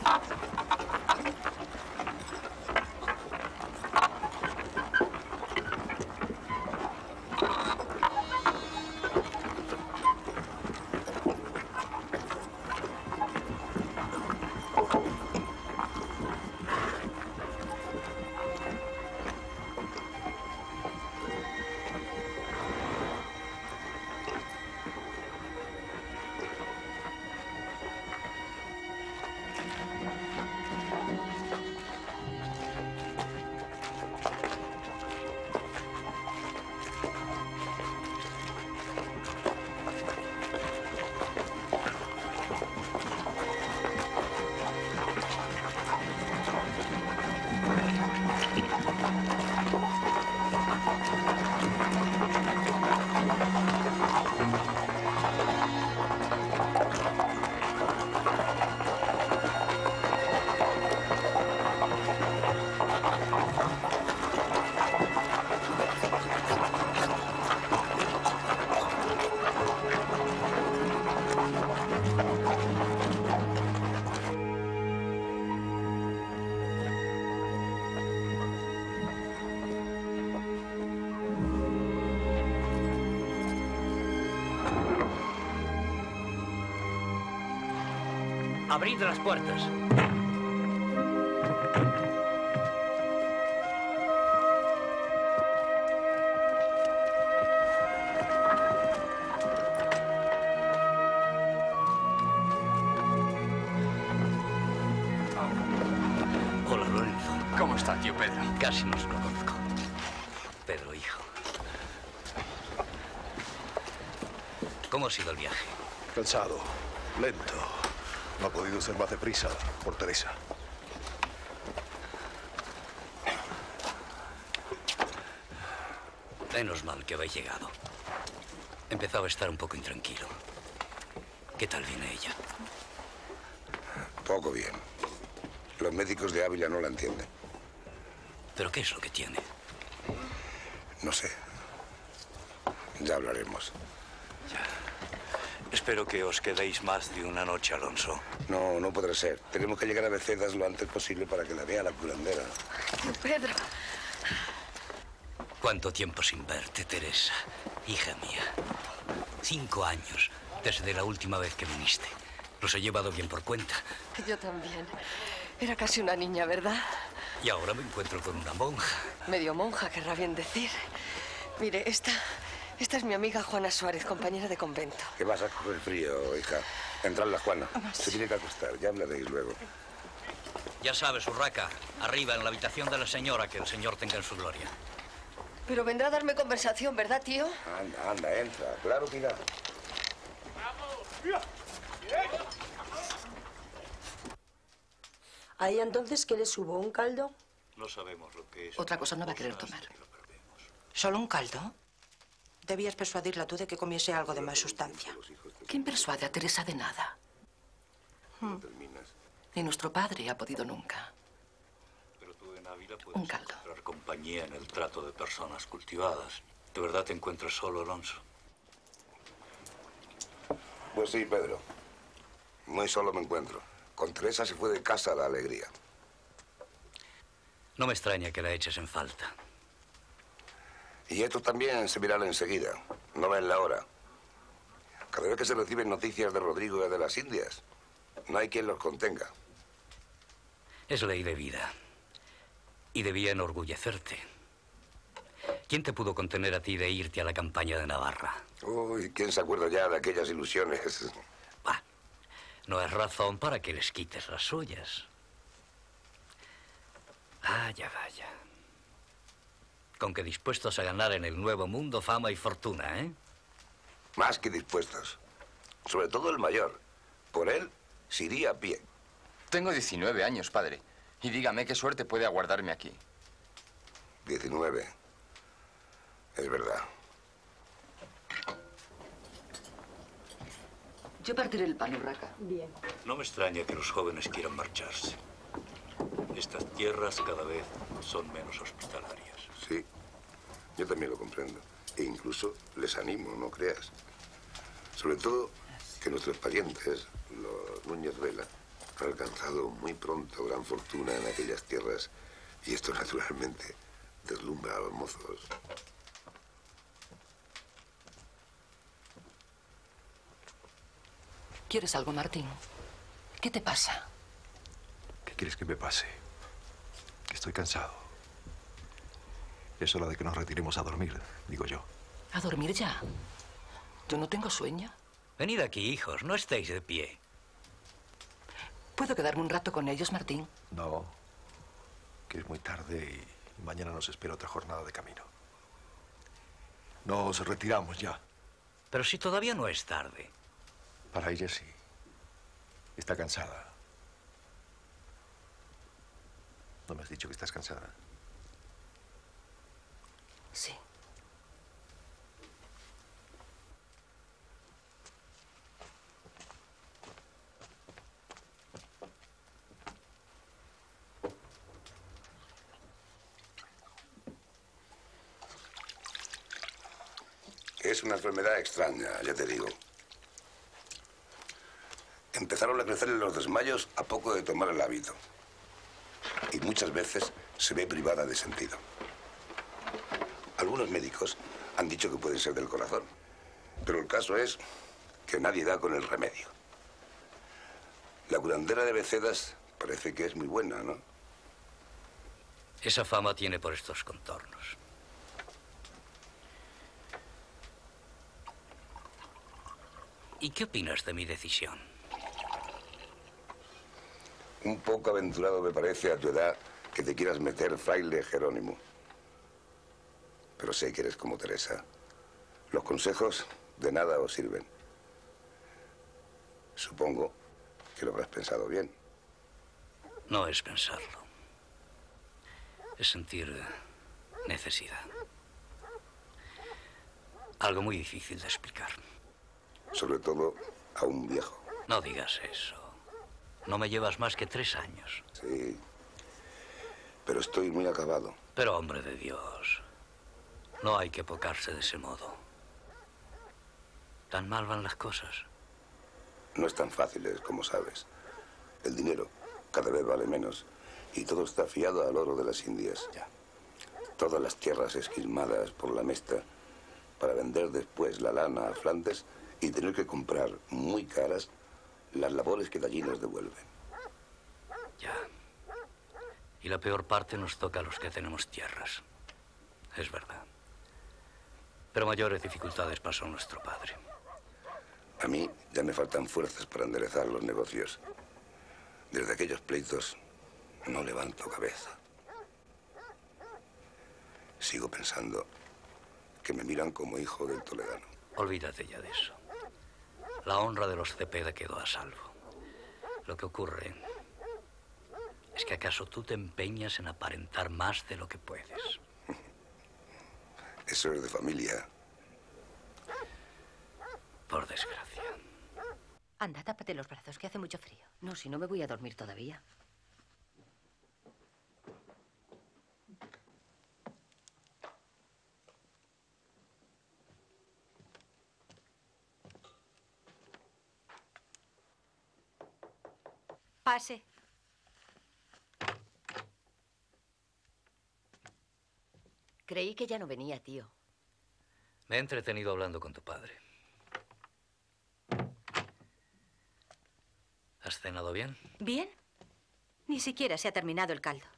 Abrid las puertas. Hola, Lorenzo. ¿Cómo está, tío Pedro? Casi nos conozco. Pedro, hijo. ¿Cómo ha sido el viaje? Cansado, lento. No ha podido ser más deprisa por Teresa. Menos mal que habéis llegado. Empezaba a estar un poco intranquilo. ¿Qué tal viene ella? Poco bien. Los médicos de Ávila no la entienden. ¿Pero qué es lo que tiene? No sé. Ya hablaremos. Espero que os quedéis más de una noche, Alonso. No, no podrá ser. Tenemos que llegar a Becedas lo antes posible para que la vea la curandera. Pedro. ¿Cuánto tiempo sin verte, Teresa? Hija mía. 5 años desde la última vez que viniste. Los he llevado bien por cuenta. Yo también. Era casi una niña, ¿verdad? Y ahora me encuentro con una monja. Medio monja, querrá bien decir. Mire, esta es mi amiga Juana Suárez, compañera de convento. ¿Qué vas a coger frío, hija? Entradla, Juana. Se tiene que acostar. Ya hablaréis luego. Ya sabes, Urraca. Arriba, en la habitación de la señora, que el señor tenga en su gloria. Pero vendrá a darme conversación, ¿verdad, tío? Anda, anda, entra. Claro que irá. ¿Ahí entonces qué le subo? ¿Un caldo? No sabemos lo que es. Otra cosa no va a querer tomar. ¿Solo un caldo? Debías persuadirla tú de que comiese algo de más sustancia. ¿Quién persuade a Teresa de nada? Ni nuestro padre ha podido nunca. Pero tú en Ávila puedes Un caldo. encontrar compañía en el trato de personas cultivadas. ¿De verdad te encuentras solo, Alonso? Pues sí, Pedro. Muy solo me encuentro. Con Teresa se fue de casa la alegría. No me extraña que la eches en falta. Y esto también se virá enseguida. No ven la hora. Cada vez que se reciben noticias de Rodrigo y de las Indias, no hay quien los contenga. Es ley de vida. Y debía enorgullecerte. ¿Quién te pudo contener a ti de irte a la campaña de Navarra? Uy, ¿quién se acuerda ya de aquellas ilusiones? Bah, no es razón para que les quites las suyas. Vaya, vaya. Con que dispuestos a ganar en el nuevo mundo fama y fortuna, ¿eh? Más que dispuestos. Sobre todo el mayor. Por él, se iría a pie. Tengo 19 años, padre. Y dígame qué suerte puede aguardarme aquí. 19. Es verdad. Yo partiré el pan, Urraca. Bien. No me extraña que los jóvenes quieran marcharse. Estas tierras cada vez son menos hospitalarias. Sí, yo también lo comprendo. E incluso les animo, no creas. Sobre todo que nuestros parientes, los Núñez Vela, Ha alcanzado muy pronto gran fortuna en aquellas tierras y esto naturalmente deslumbra a los mozos. ¿Quieres algo, Martín? ¿Qué te pasa? ¿Qué quieres que me pase? Que estoy cansado. Es hora de que nos retiremos a dormir, digo yo. ¿A dormir ya? Yo no tengo sueño. Venid aquí, hijos, no estéis de pie. ¿Puedo quedarme un rato con ellos, Martín? No, que es muy tarde y mañana nos espera otra jornada de camino. Nos retiramos ya. Pero si todavía no es tarde. Para ella sí. Está cansada. ¿No me has dicho que estás cansada? Sí. Es una enfermedad extraña, ya te digo. Empezaron a crecerle los desmayos a poco de tomar el hábito. Y muchas veces se ve privada de sentido. Algunos médicos han dicho que puede ser del corazón. Pero el caso es que nadie da con el remedio. La curandera de Becedas parece que es muy buena, ¿no? Esa fama tiene por estos contornos. ¿Y qué opinas de mi decisión? Un poco aventurado me parece a tu edad que te quieras meter fraile Jerónimo. Pero sé que eres como Teresa. Los consejos de nada os sirven. Supongo que lo habrás pensado bien. No es pensarlo. Es sentir necesidad. Algo muy difícil de explicar. Sobre todo a un viejo. No digas eso. No me llevas más que 3 años. Sí, pero estoy muy acabado. Pero, hombre de Dios, no hay que pocarse de ese modo. ¿Tan mal van las cosas? No es tan fácil, como sabes. El dinero cada vez vale menos y todo está fiado al oro de las Indias. Ya. Todas las tierras esquilmadas por la mesta para vender después la lana a Flandes y tener que comprar muy caras las labores que de allí nos devuelven. Ya. Y la peor parte nos toca a los que tenemos tierras. Es verdad. Pero mayores dificultades pasó nuestro padre. A mí ya me faltan fuerzas para enderezar los negocios. Desde aquellos pleitos no levanto cabeza. Sigo pensando que me miran como hijo del toledano. Olvídate ya de eso. La honra de los Cepeda quedó a salvo. Lo que ocurre es que acaso tú te empeñas en aparentar más de lo que puedes. Eso es de familia. Por desgracia. Anda, tápate los brazos, que hace mucho frío. No, si no me voy a dormir todavía. Pase. Creí que ya no venía, tío. Me he entretenido hablando con tu padre. ¿Has cenado bien? ¿Bien? Ni siquiera se ha terminado el caldo.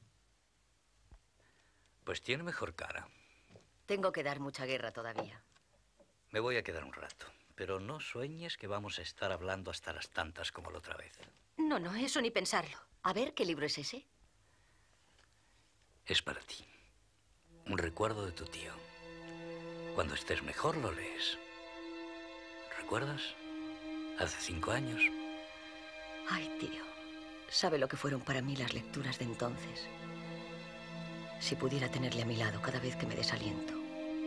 Pues tiene mejor cara. Tengo que dar mucha guerra todavía. Me voy a quedar un rato. Pero no sueñes que vamos a estar hablando hasta las tantas como la otra vez. No, no, eso ni pensarlo. A ver, ¿qué libro es ese? Es para ti. Un recuerdo de tu tío. Cuando estés mejor lo lees. ¿Recuerdas? Hace 5 años. Ay, tío. ¿Sabe lo que fueron para mí las lecturas de entonces? Si pudiera tenerle a mi lado cada vez que me desaliento.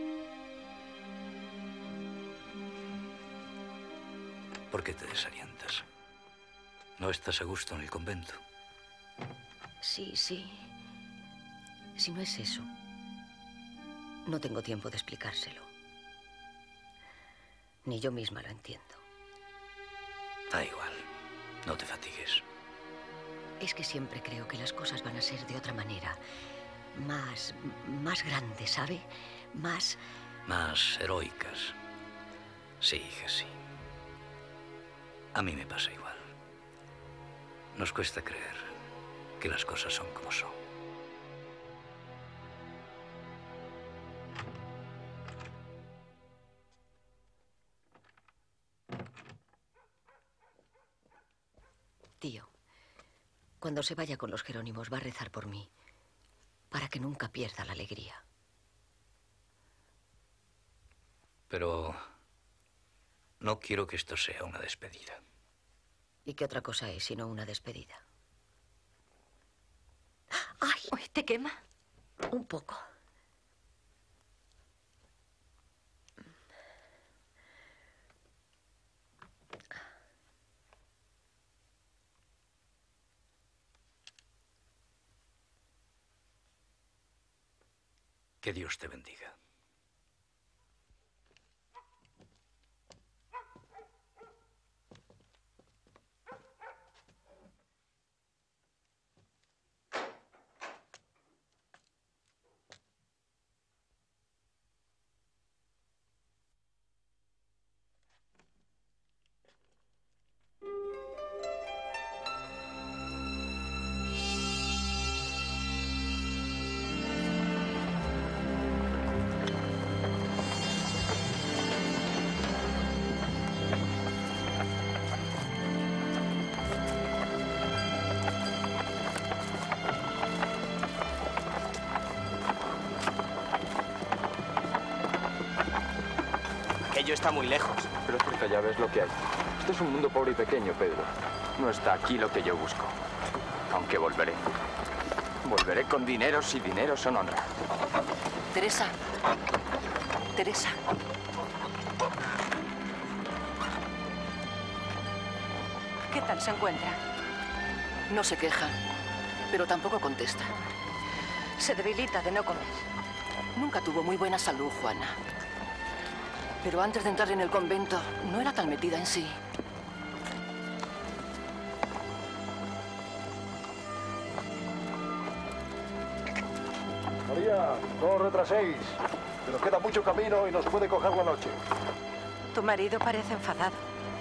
¿Por qué te desalientas? ¿No estás a gusto en el convento? Sí, sí. Si no es eso, no tengo tiempo de explicárselo. Ni yo misma lo entiendo. Da igual. No te fatigues. Es que siempre creo que las cosas van a ser de otra manera. Más grandes, ¿sabe? Más heroicas. Sí, hija, sí. A mí me pasa igual. Nos cuesta creer que las cosas son como son. Tío, cuando se vaya con los Jerónimos va a rezar por mí, para que nunca pierda la alegría. Pero no quiero que esto sea una despedida. ¿Y qué otra cosa es sino una despedida? ¡Ay! Uy, ¿te quema? Un poco. Que Dios te bendiga. Aquello está muy lejos. Pero cerca ya ves lo que hay. Esto es un mundo pobre y pequeño, Pedro. No está aquí lo que yo busco. Aunque volveré. Volveré con dinero si dinero son honra. Teresa. Teresa. ¿Qué tal se encuentra? No se queja, pero tampoco contesta. Se debilita de no comer. Nunca tuvo muy buena salud, Juana. Pero antes de entrar en el convento, no era tan metida en sí. María, no os retraséis. Que nos queda mucho camino y nos puede coger la noche. Tu marido parece enfadado.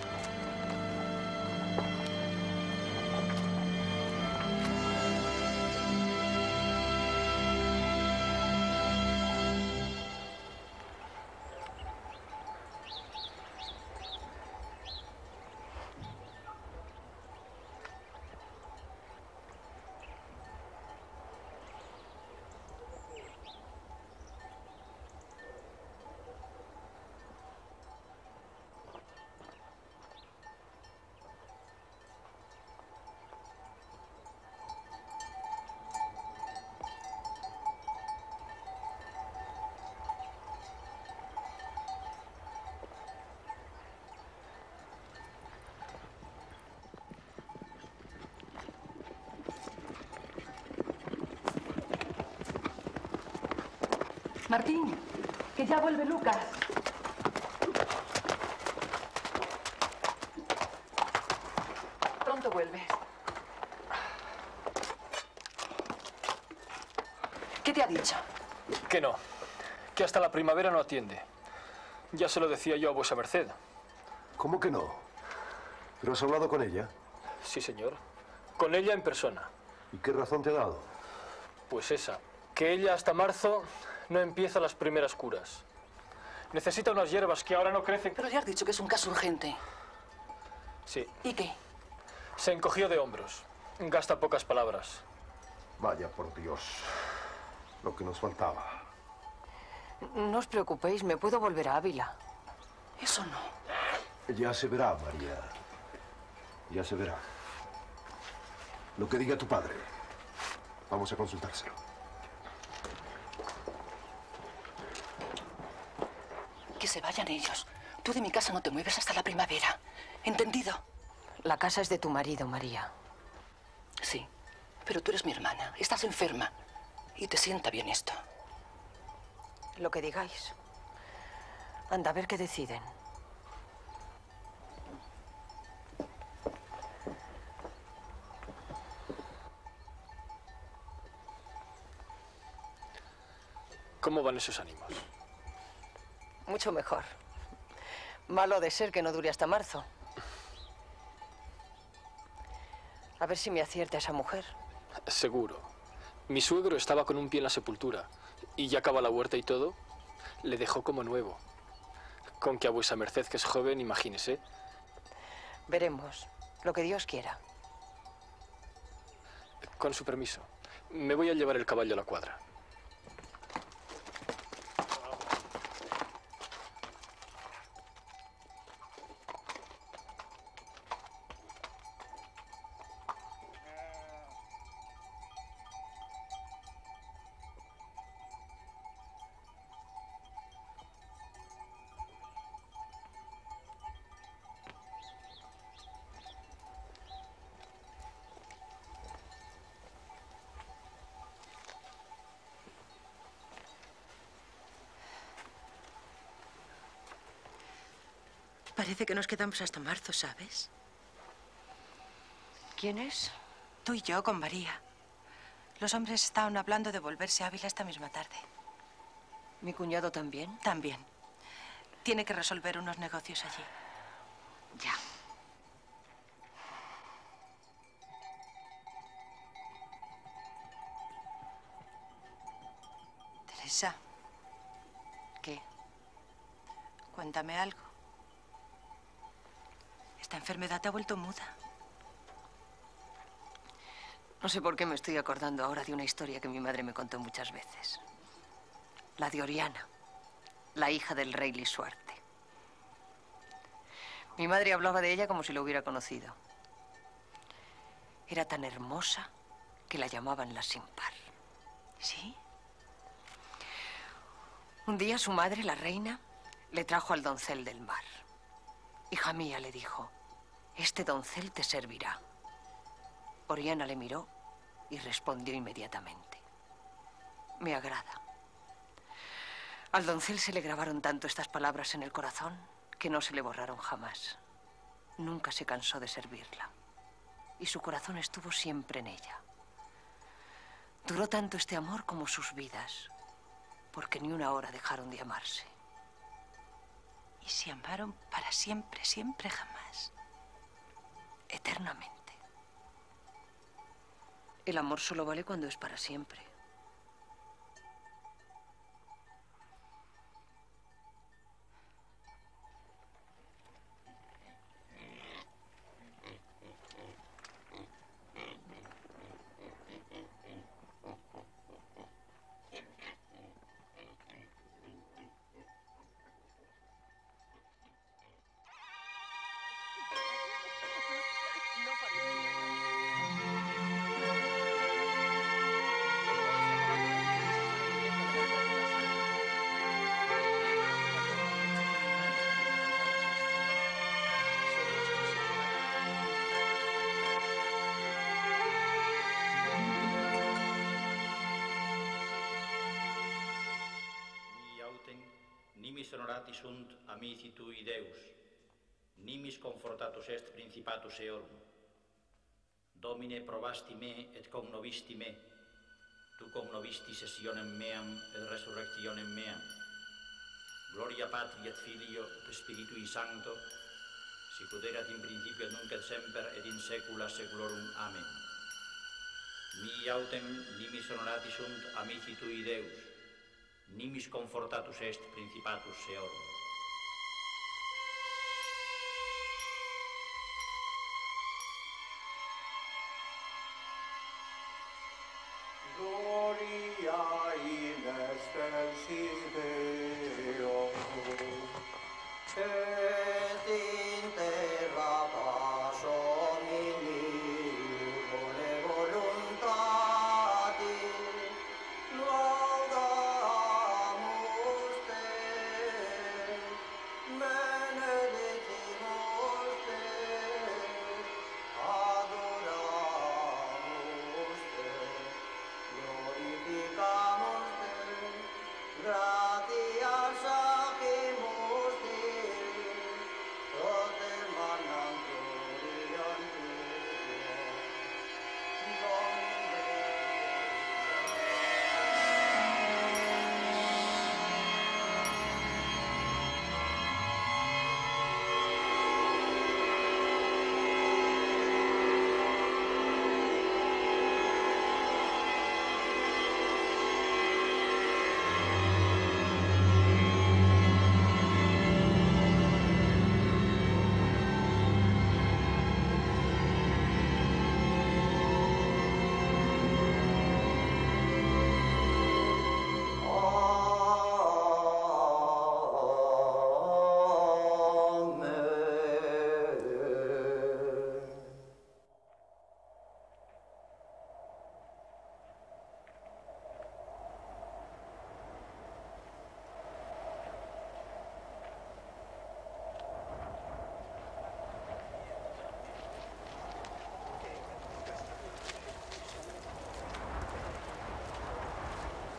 Martín, que ya vuelve Lucas. Pronto vuelves. ¿Qué te ha dicho? Que no, que hasta la primavera no atiende. Ya se lo decía yo a vuesa merced. ¿Cómo que no? ¿Pero has hablado con ella? Sí, señor. Con ella en persona. ¿Y qué razón te ha dado? Pues esa, que ella hasta marzo no empieza las primeras curas. Necesita unas hierbas que ahora no crecen. Pero le has dicho que es un caso urgente. Sí. ¿Y qué? Se encogió de hombros. Gasta pocas palabras. Vaya, por Dios. Lo que nos faltaba. No os preocupéis, me puedo volver a Ávila. Eso no. Ya se verá, María. Ya se verá. Lo que diga tu padre. Vamos a consultárselo. Que se vayan ellos. Tú de mi casa no te mueves hasta la primavera. ¿Entendido? La casa es de tu marido, María. Sí, pero tú eres mi hermana. Estás enferma. Y te sienta bien esto. Lo que digáis. Anda, a ver qué deciden. ¿Cómo van esos ánimos? Mucho mejor. Malo de ser que no dure hasta marzo. A ver si me acierta esa mujer. Seguro. Mi suegro estaba con un pie en la sepultura y ya acaba la huerta y todo, le dejó como nuevo. Con que a vuesa merced, que es joven, imagínese. Veremos. Lo que Dios quiera. Con su permiso. Me voy a llevar el caballo a la cuadra. Parece que nos quedamos hasta marzo, ¿sabes? ¿Quién es? Tú y yo con María. Los hombres estaban hablando de volverse a Ávila esta misma tarde. ¿Mi cuñado también? También. Tiene que resolver unos negocios allí. Ya. Teresa. ¿Qué? Cuéntame algo. Esta enfermedad te ha vuelto muda. No sé por qué me estoy acordando ahora de una historia que mi madre me contó muchas veces. La de Oriana, la hija del rey Lisuarte. Mi madre hablaba de ella como si lo hubiera conocido. Era tan hermosa que la llamaban la sin par. ¿Sí? Un día su madre, la reina, le trajo al doncel del mar. Hija mía, le dijo, este doncel te servirá. Oriana le miró y respondió inmediatamente. Me agrada. Al doncel se le grabaron tanto estas palabras en el corazón que no se le borraron jamás. Nunca se cansó de servirla. Y su corazón estuvo siempre en ella. Duró tanto este amor como sus vidas, porque ni una hora dejaron de amarse. Y se amaron para siempre, siempre, jamás. Eternamente. El amor solo vale cuando es para siempre. Nimis honorati sunt amici tui Deus, nimis confortatus est principatus eorum. Domine probasti me et cognovisti me, tu cognovisti sessionem meam et resurrectionem meam. Gloria Patri et Filio et Spiritui Sancto, sicut erat in principio et nunc et semper et in saecula saeculorum. Amen. Mi autem nimis honorati sunt amici tui Deus, nimis confortatus est principatus eorum. Gloria in excelsis Deo, et in terra paz hominii bone voluntatis, laudamus te, benedicimus te, adoramus te, glorificamos te, gracias.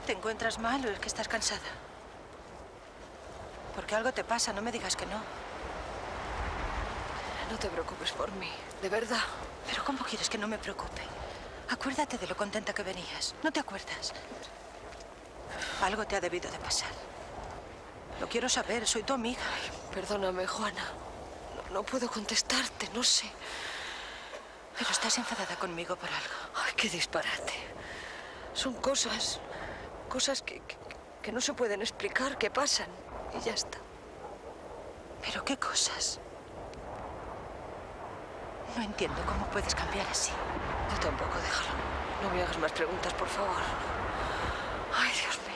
¿Te encuentras mal o es que estás cansada? Porque algo te pasa, no me digas que no. No te preocupes por mí, de verdad. ¿Pero cómo quieres que no me preocupe? Acuérdate de lo contenta que venías. ¿No te acuerdas? Algo te ha debido de pasar. Lo quiero saber, soy tu amiga. Ay, perdóname, Juana. No puedo contestarte, no sé. Pero estás enfadada conmigo por algo. Ay, qué disparate. Son cosas que no se pueden explicar, que pasan. Y ya está. ¿Pero qué cosas? No entiendo cómo puedes cambiar así. Yo tampoco, déjalo. No me hagas más preguntas, por favor. Ay, Dios mío.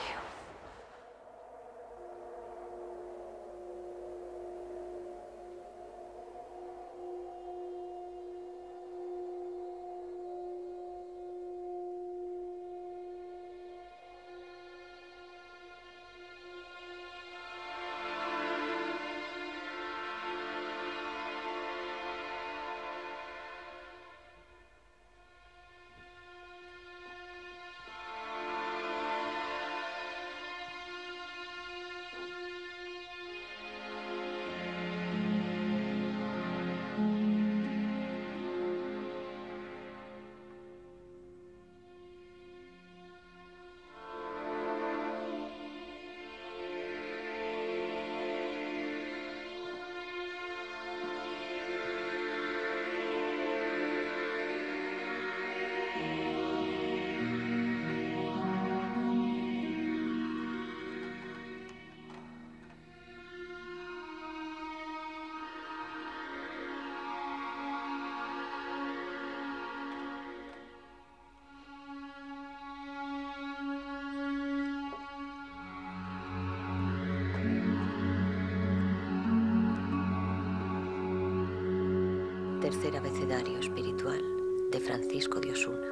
Tercer abecedario espiritual de Francisco de Osuna.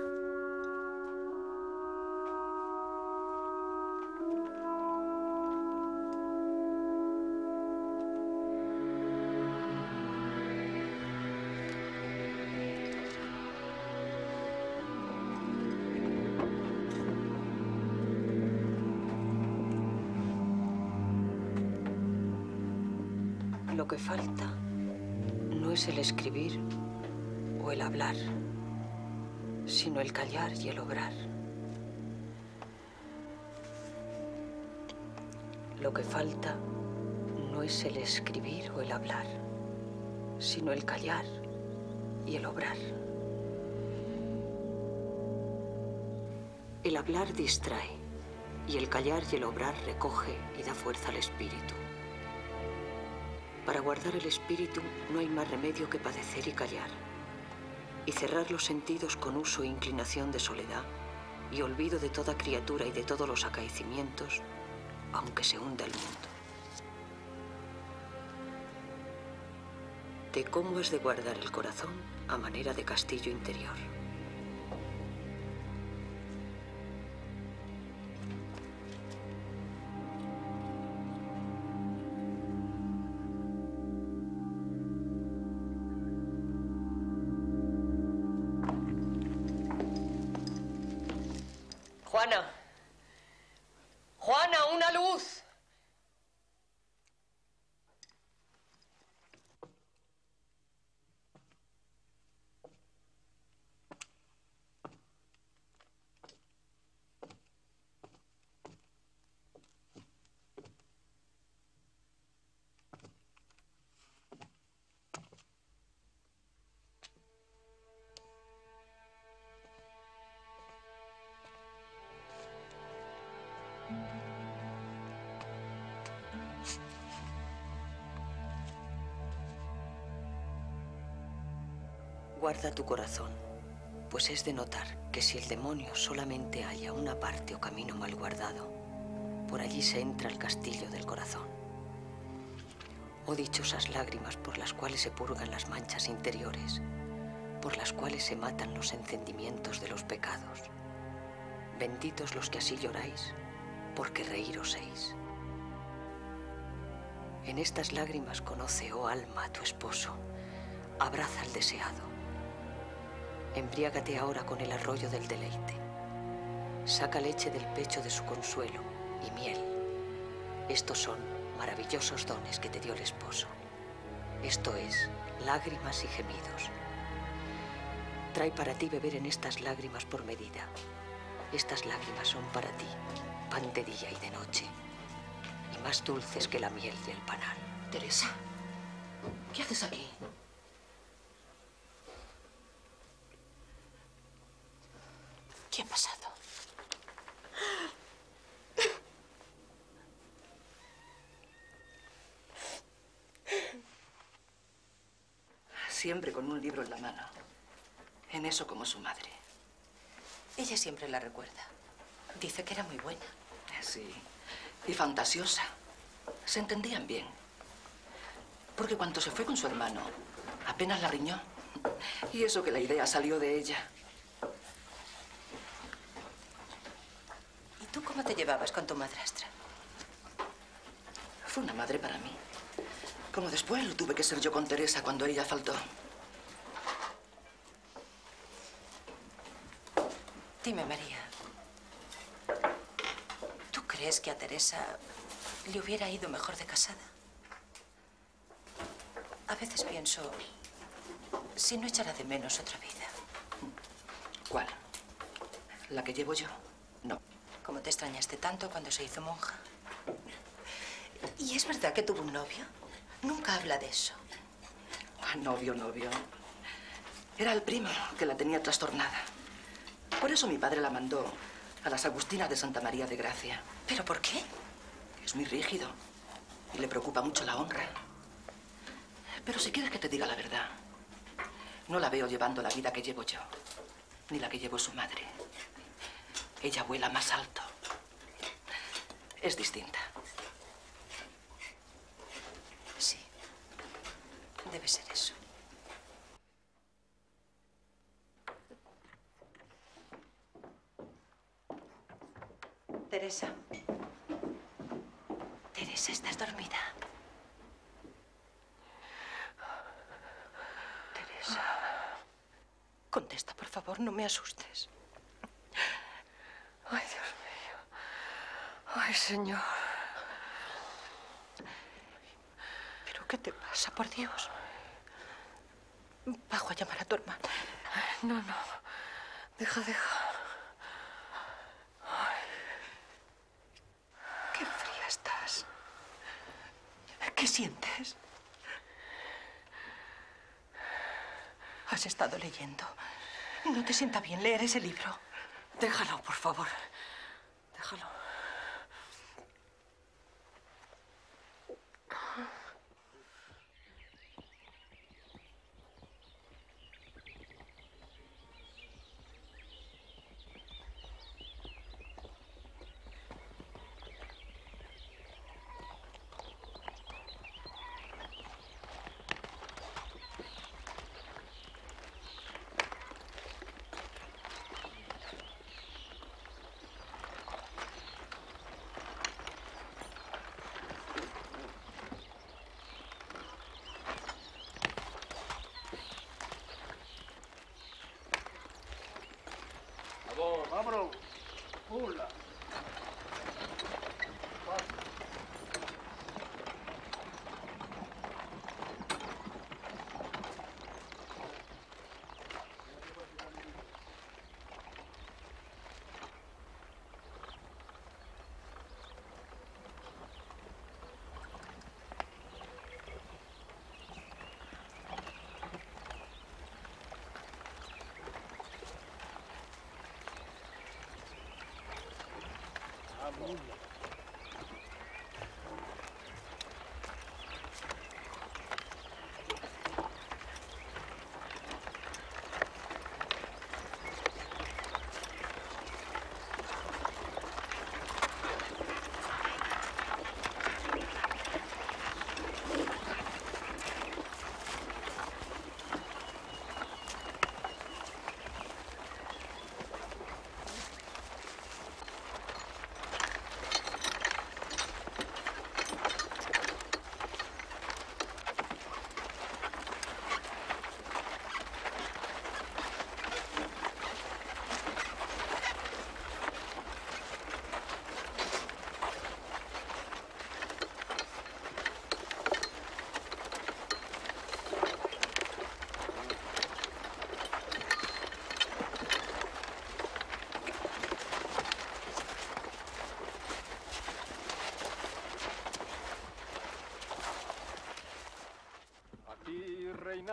Lo que falta no es el escribir o el hablar, sino el callar y el obrar. Lo que falta no es el escribir o el hablar, sino el callar y el obrar. El hablar distrae y el callar y el obrar recoge y da fuerza al espíritu. Para guardar el espíritu no hay más remedio que padecer y callar, y cerrar los sentidos con uso e inclinación de soledad y olvido de toda criatura y de todos los acaecimientos, aunque se hunda el mundo. De cómo has de guardar el corazón a manera de castillo interior. Juana. Juana, una luz. Guarda tu corazón, pues es de notar que si el demonio solamente halla una parte o camino mal guardado, por allí se entra al castillo del corazón. Oh dichosas lágrimas por las cuales se purgan las manchas interiores, por las cuales se matan los encendimientos de los pecados. Benditos los que así lloráis, porque reír oséis. En estas lágrimas conoce, oh alma, a tu esposo, abraza al deseado. Embriágate ahora con el arroyo del deleite. Saca leche del pecho de su consuelo y miel. Estos son maravillosos dones que te dio el esposo. Esto es lágrimas y gemidos. Trae para ti beber en estas lágrimas por medida. Estas lágrimas son para ti, pan de día y de noche, y más dulces que la miel y el panal. Teresa, ¿qué haces aquí? ¿Qué ha pasado? Siempre con un libro en la mano. En eso como su madre. Ella siempre la recuerda. Dice que era muy buena. Sí, y fantasiosa. Se entendían bien. Porque cuando se fue con su hermano, apenas la riñó. Y eso que la idea salió de ella. ¿Y tú cómo te llevabas con tu madrastra? Fue una madre para mí. Como después lo tuve que ser yo con Teresa cuando ella faltó. Dime, María. ¿Tú crees que a Teresa le hubiera ido mejor de casada? A veces pienso si no echará de menos otra vida. ¿Cuál? ¿La que llevo yo? No. ¿Cómo te extrañaste tanto cuando se hizo monja? ¿Y es verdad que tuvo un novio? Nunca habla de eso. Ah, novio. Era el primo que la tenía trastornada. Por eso mi padre la mandó a las Agustinas de Santa María de Gracia. ¿Pero por qué? Es muy rígido y le preocupa mucho la honra. Pero si quieres que te diga la verdad, no la veo llevando la vida que llevo yo, ni la que llevó su madre. Ella vuela más alto. Es distinta. Sí, debe ser eso. Teresa. Teresa, ¿estás dormida? Teresa. Contesta, por favor, no me asustes. Ay, Dios mío. Ay, Señor. ¿Pero qué te pasa, por Dios? Bajo a llamar a tu hermana. No. Deja. Qué fría estás. ¿Qué sientes? Has estado leyendo. ¿No te sienta bien leer ese libro? Déjalo, por favor. Déjalo. Vámonos. Hola.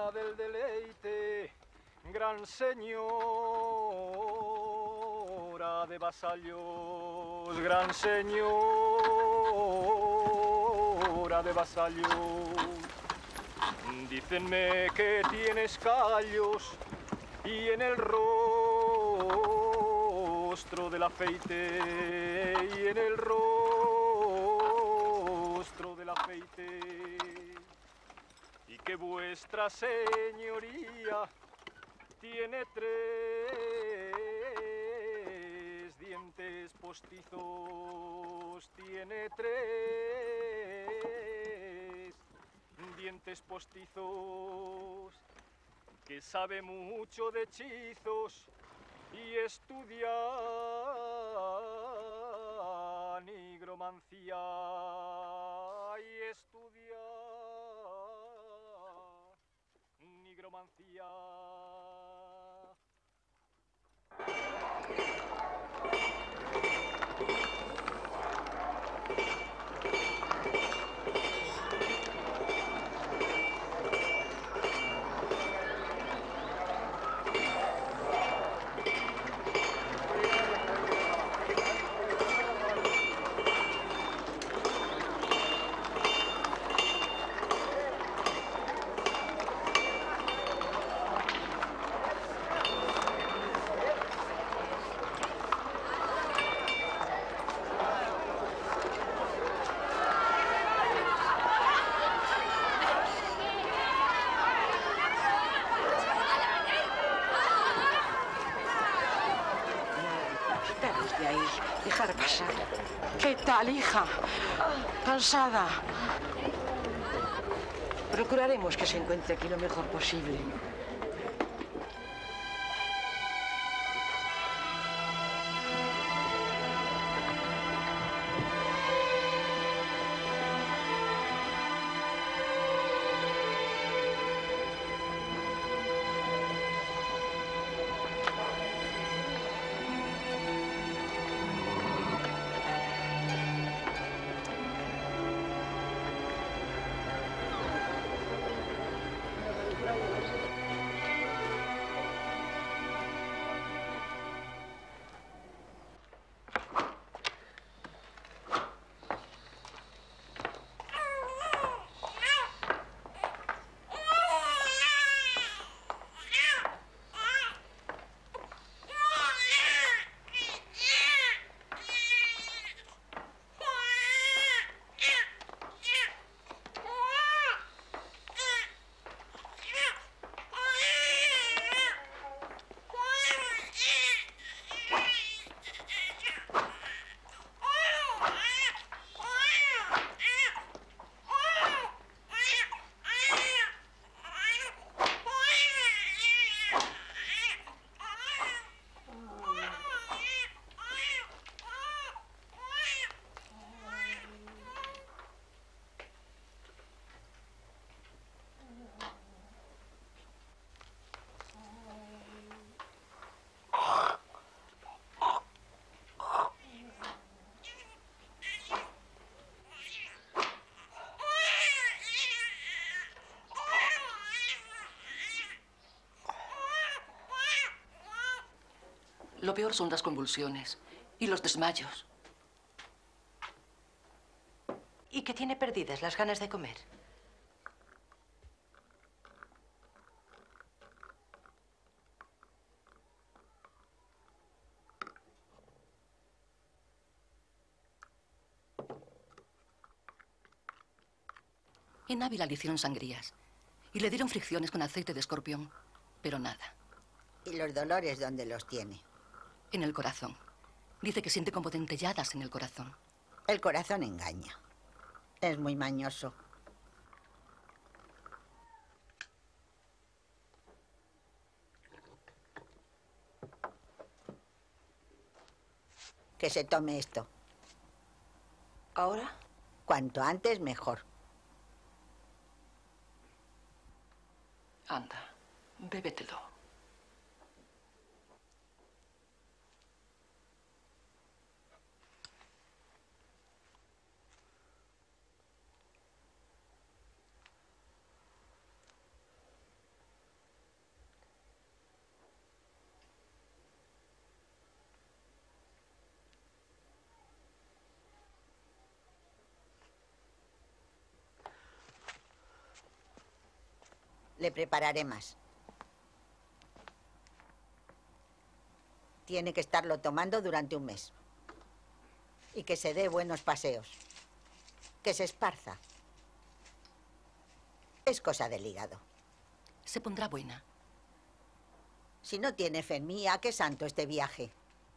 reina del deleite, gran señora de vasallos, gran señora de vasallos. Dícenme que tienes callos y en el rostro del afeite, y en el rostro del afeite, y que vuestra señoría tiene 3 dientes postizos, tiene 3 dientes postizos, que sabe mucho de hechizos y estudia nigromancia, y estudia nigromancia. Quitaros de ahí, dejar pasar. ¿Qué tal, hija? ¿Cansada? Procuraremos que se encuentre aquí lo mejor posible. Lo peor son las convulsiones y los desmayos. ¿Y que tiene perdidas las ganas de comer? En Ávila le hicieron sangrías y le dieron fricciones con aceite de escorpión, pero nada. ¿Y los dolores dónde los tiene? En el corazón. Dice que siente como dentelladas en el corazón. El corazón engaña. Es muy mañoso. Que se tome esto. ¿Ahora? Cuanto antes, mejor. Anda, bébetelo. Le prepararé más. Tiene que estarlo tomando durante un mes. Y que se dé buenos paseos. Que se esparza. Es cosa del hígado. Se pondrá buena. Si no tiene fe en mí, ¿a qué santo este viaje?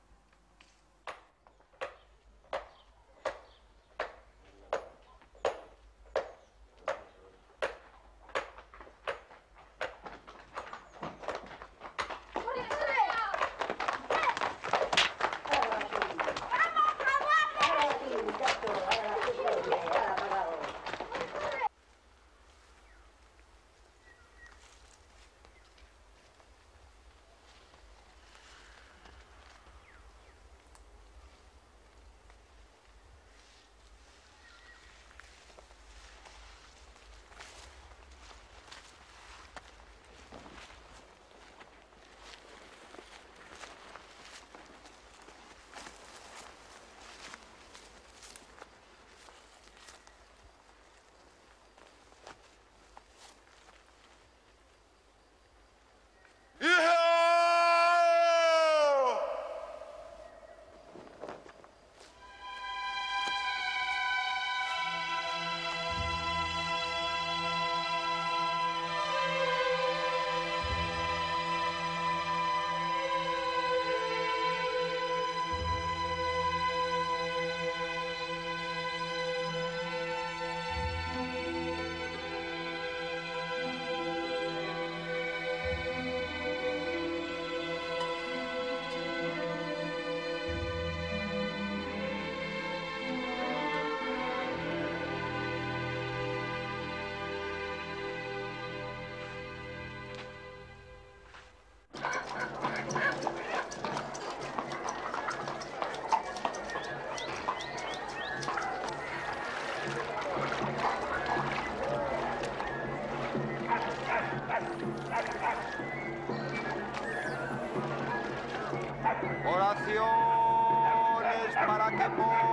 Oraciones para que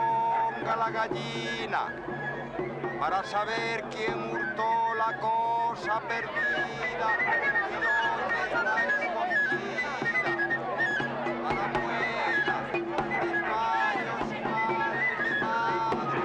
ponga la gallina, para saber quién hurtó la cosa perdida y dónde está escondida. Para abuelas, desmayos y males de madre.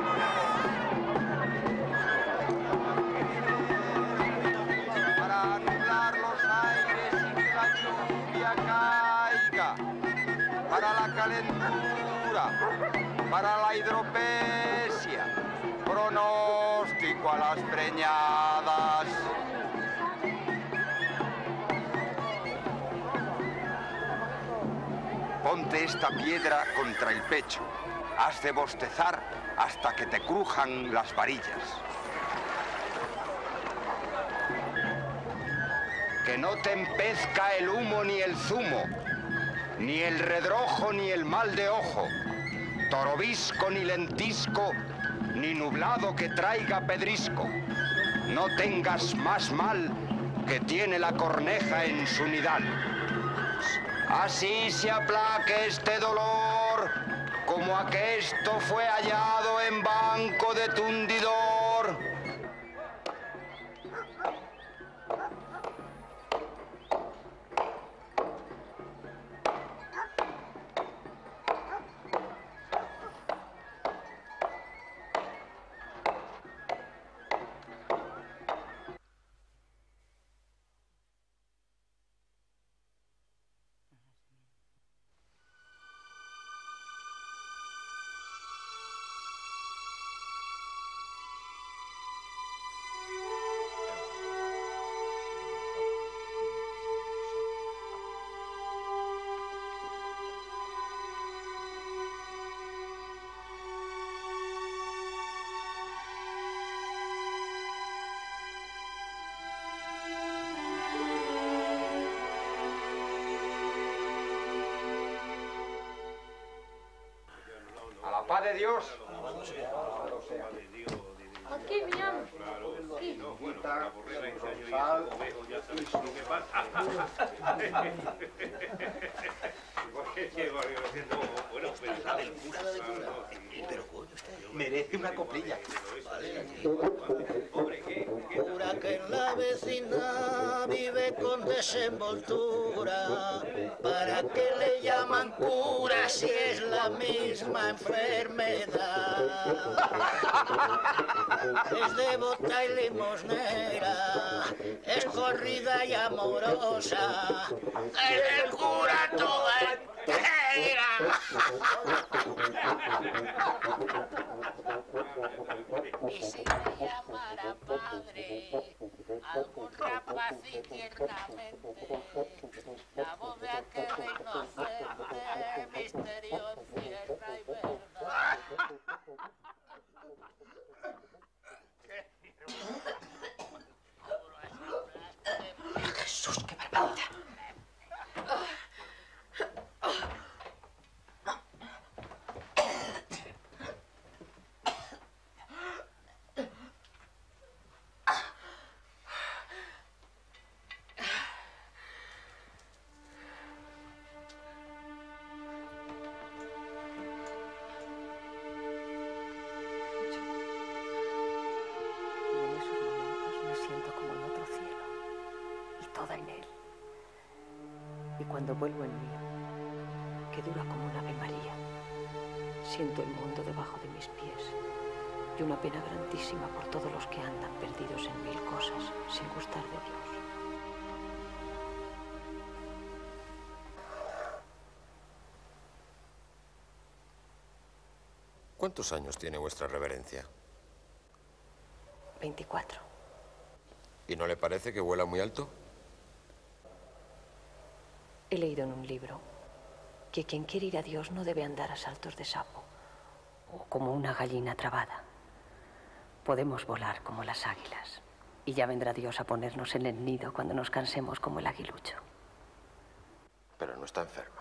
Para anular los aires y que la lluvia caiga. Para la calentura, para la hidropesia, pronóstico a las preñadas. Ponte esta piedra contra el pecho. Has de bostezar hasta que te crujan las varillas. Que no te empezca el humo ni el zumo, ni el redrojo ni el mal de ojo, torobisco ni lentisco, ni nublado que traiga pedrisco. No tengas más mal que tiene la corneja en su nidal. Así se aplaque este dolor, como aquesto fue hallado en banco de tundidor. Paz de Dios. Aquí, mi amo. Aquí. Bueno, pero la del cura. Pero coño. Merece una coplilla. Cura que en la vecina vive con desenvoltura. ¿Para qué le llaman cura si es la misma enfermedad? Es devota y limosnera, es corrida y amorosa. Es el cura toda entera. Y si me llamara padre, algún rapaz inquietamente, la voz de aquel inocente, misterio encierra y verdad. Jesús, qué barbaridad. Cuando vuelvo en mí, que dura como una Ave María, siento el mundo debajo de mis pies y una pena grandísima por todos los que andan perdidos en mil cosas sin gustar de Dios. ¿Cuántos años tiene vuestra reverencia? 24. ¿Y no le parece que vuela muy alto? He leído en un libro que quien quiere ir a Dios no debe andar a saltos de sapo o como una gallina trabada. Podemos volar como las águilas y ya vendrá Dios a ponernos en el nido cuando nos cansemos como el aguilucho. Pero no está enferma.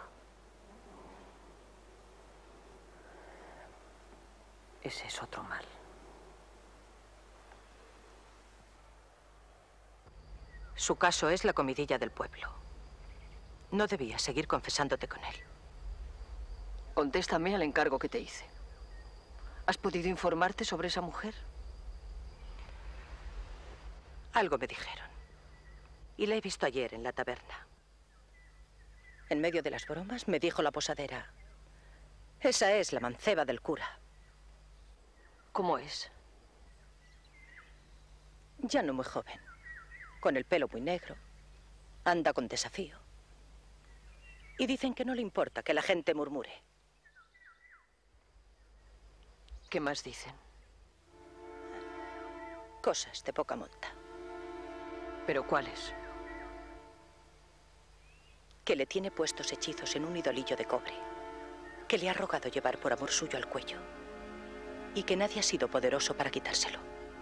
Ese es otro mal. Su caso es la comidilla del pueblo. No debías seguir confesándote con él. Contéstame al encargo que te hice. ¿Has podido informarte sobre esa mujer? Algo me dijeron. Y la he visto ayer en la taberna. En medio de las bromas me dijo la posadera: esa es la manceba del cura. ¿Cómo es? Ya no muy joven. Con el pelo muy negro. Anda con desafío. Y dicen que no le importa que la gente murmure. ¿Qué más dicen? Cosas de poca monta. ¿Pero cuáles? Que le tiene puestos hechizos en un idolillo de cobre, que le ha rogado llevar por amor suyo al cuello, y que nadie ha sido poderoso para quitárselo.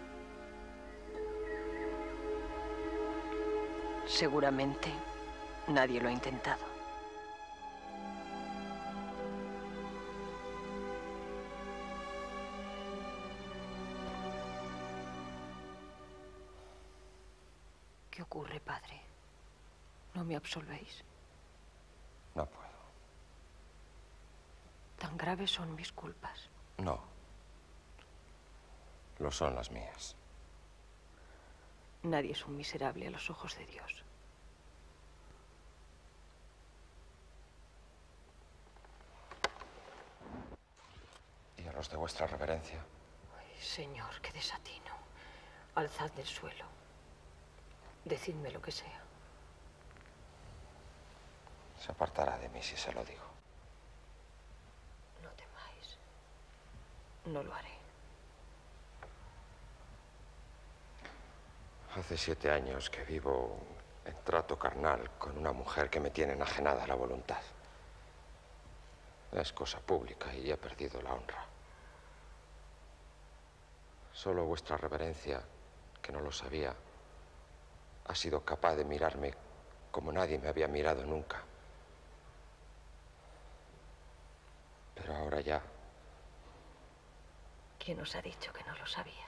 Seguramente nadie lo ha intentado. ¿Qué ocurre, padre? ¿No me absolvéis? No puedo. ¿Tan graves son mis culpas? No. Lo son las mías. Nadie es un miserable a los ojos de Dios. Y a los de vuestra reverencia. Ay, Señor, qué desatino. Alzad del suelo. Decidme lo que sea. Se apartará de mí si se lo digo. No temáis. No lo haré. Hace 7 años que vivo en trato carnal con una mujer que me tiene enajenada la voluntad. Es cosa pública y he perdido la honra. Solo vuestra reverencia, que no lo sabía, ha sido capaz de mirarme como nadie me había mirado nunca. Pero ahora ya... ¿Quién os ha dicho que no lo sabía?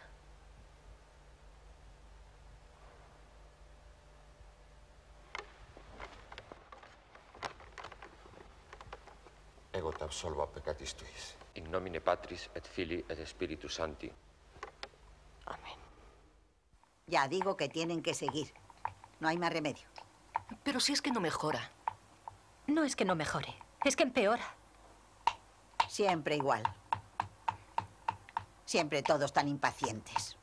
Egotar. absolva peccatis tuis. In nomine Patris et Filii et Spiritus Sancti. Amén. Ya digo que tienen que seguir. No hay más remedio. Pero si es que no mejora. No es que no mejore, es que empeora. Siempre igual. Siempre todos tan impacientes.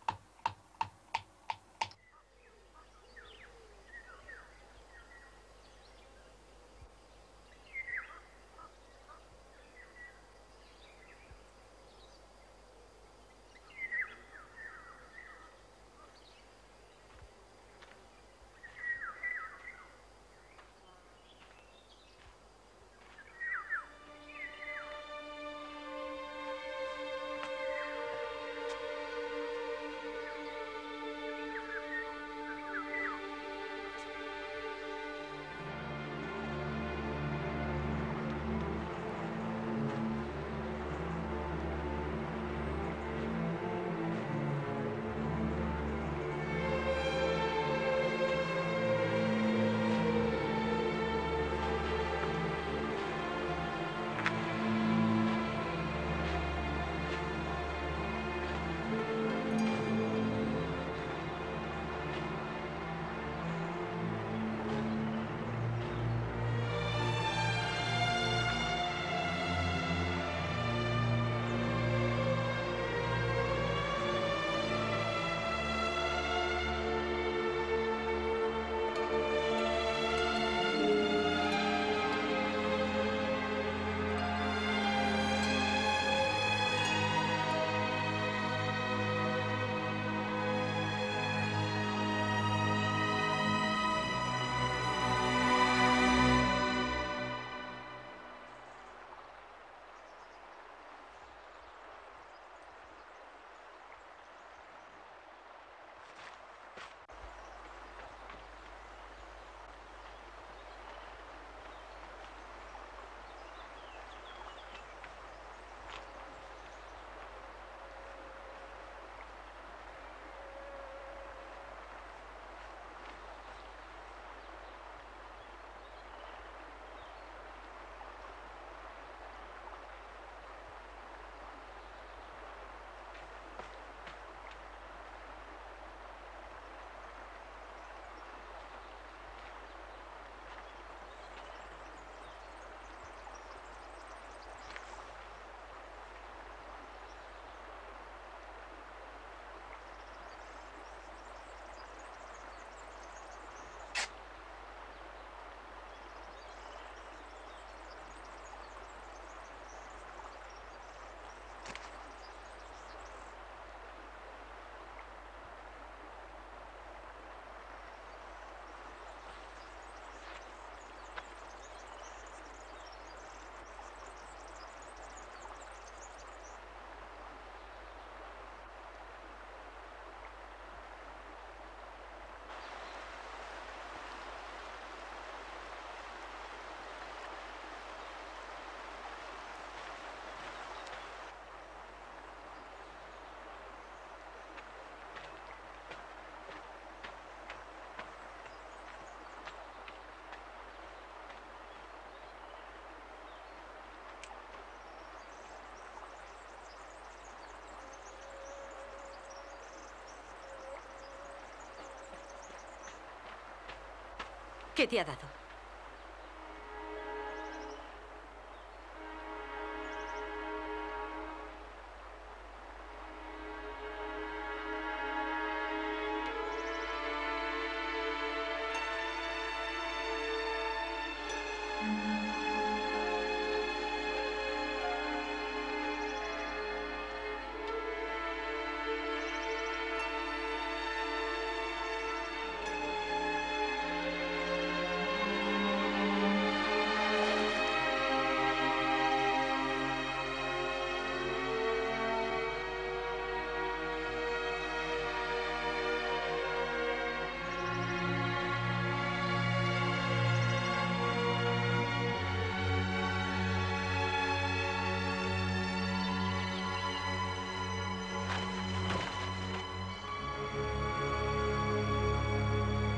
¿Qué te ha dado?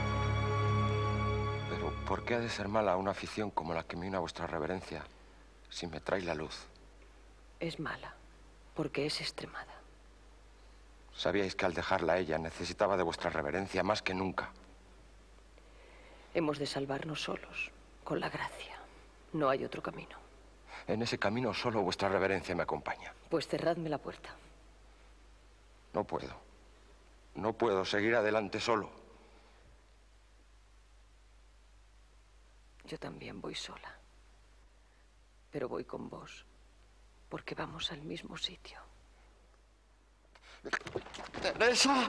¿Por qué ha de ser mala una afición como la que me une a vuestra reverencia si me trae la luz. Es mala, porque es extremada. Sabíais que al dejarla a ella necesitaba de vuestra reverencia más que nunca. Hemos de salvarnos solos, con la gracia. No hay otro camino. En ese camino solo vuestra reverencia me acompaña. Pues cerradme la puerta. No puedo. No puedo seguir adelante solo. Yo también voy sola. Pero voy con vos, porque vamos al mismo sitio. ¡Teresa!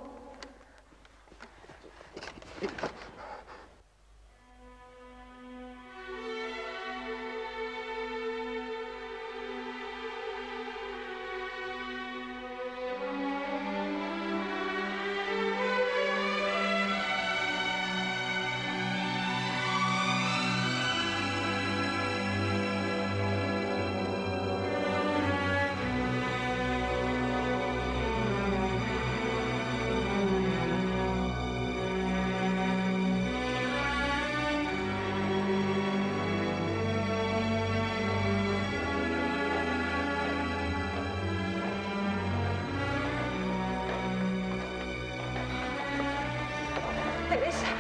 Teresa.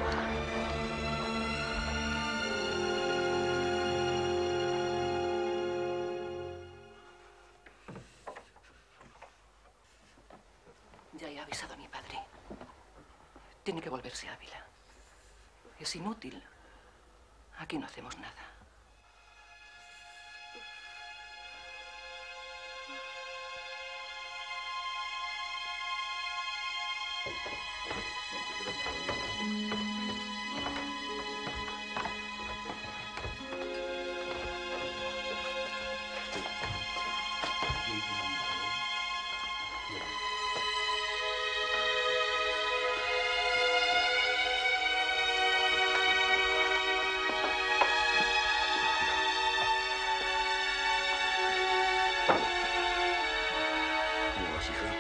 Ya he avisado a mi padre. Tiene que volverse a Ávila. Es inútil. Aquí no hacemos nada. ¿Cómo vas, hija?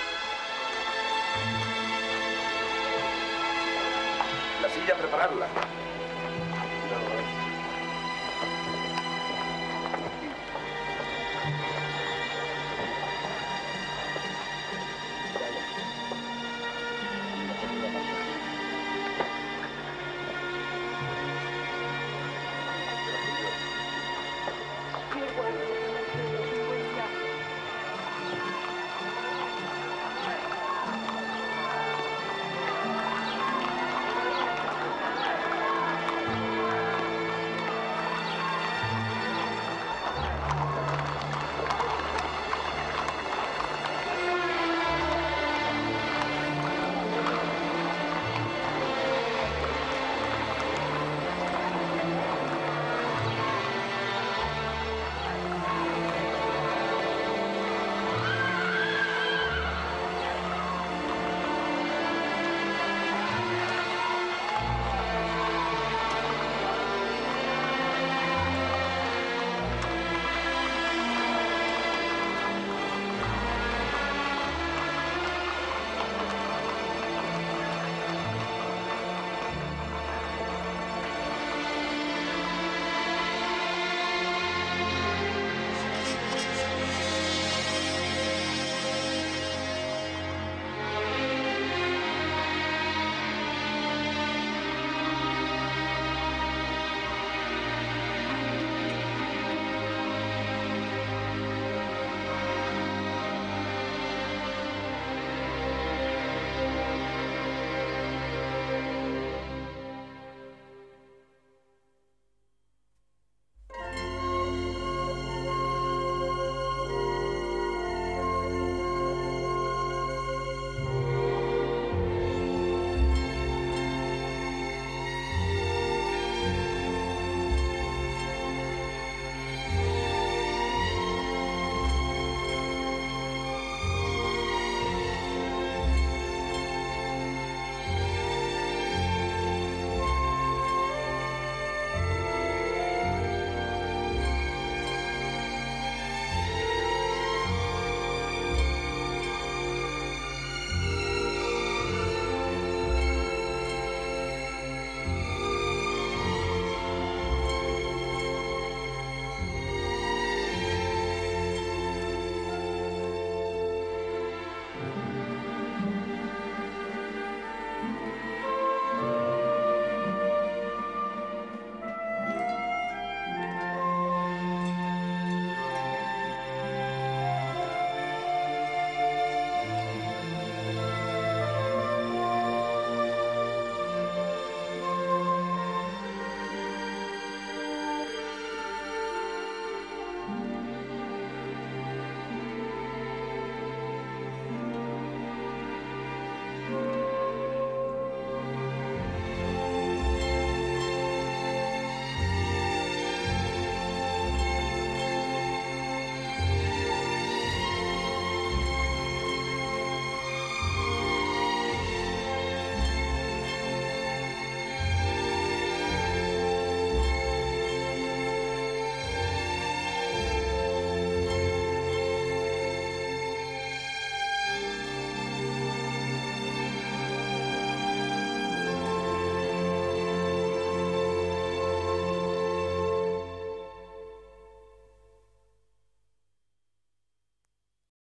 La silla, prepararla.